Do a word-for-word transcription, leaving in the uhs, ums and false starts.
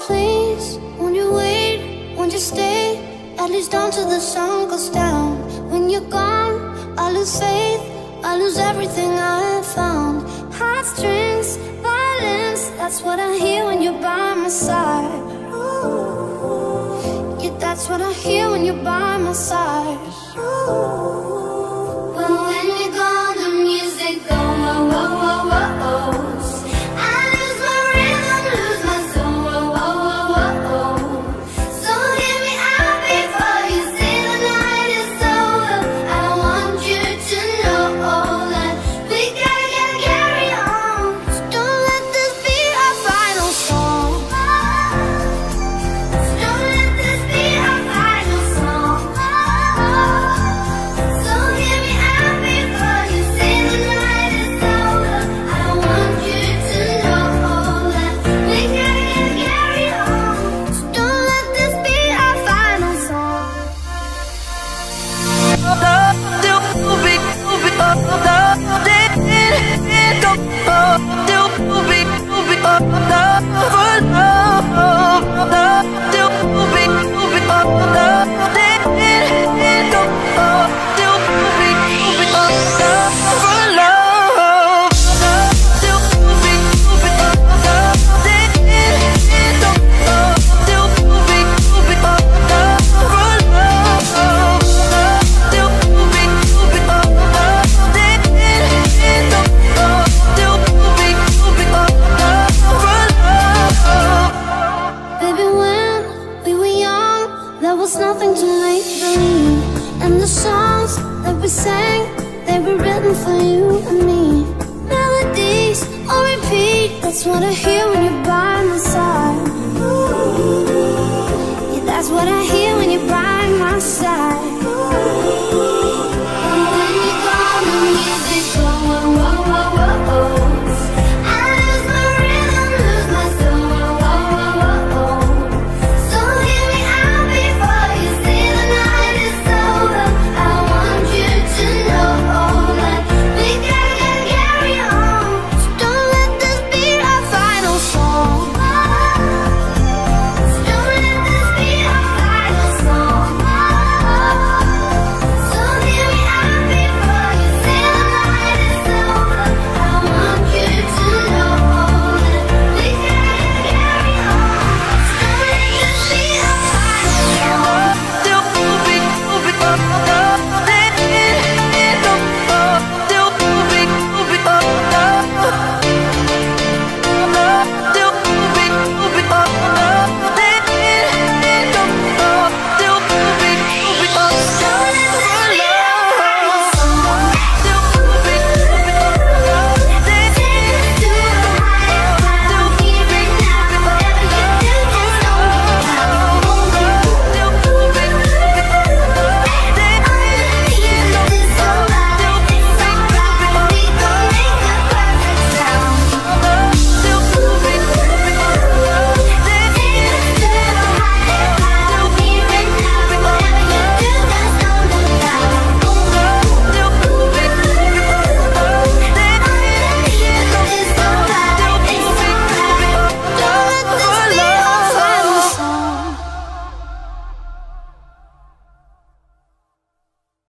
please, won't you wait, won't you stay, at least until the sun goes down. When you're gone, I lose faith, I lose everything I have found. Heartstrings, violence, that's what I hear when you're by my side. Ooh, yeah, that's what I hear when you're by my side. Ooh, but when you're gone, the music goes. Whoa, whoa, whoa, whoa, whoa. That's what I hear when you're by my side. Ooh, yeah, that's what I hear.